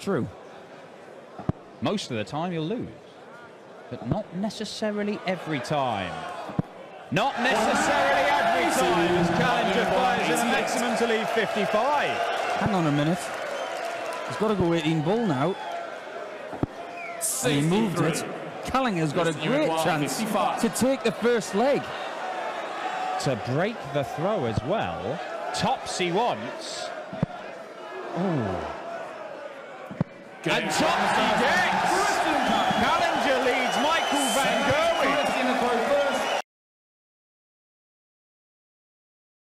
true. Most of the time you'll lose, but not necessarily every time. Not necessarily every time as Kallinger fires in a maximum to leave 55. Hang on a minute. He's got to go 18 ball now. And he moved it. Kallinger's got a great chance to take the first leg. To break the throw as well. Tops he wants. Oh. And tops he gets.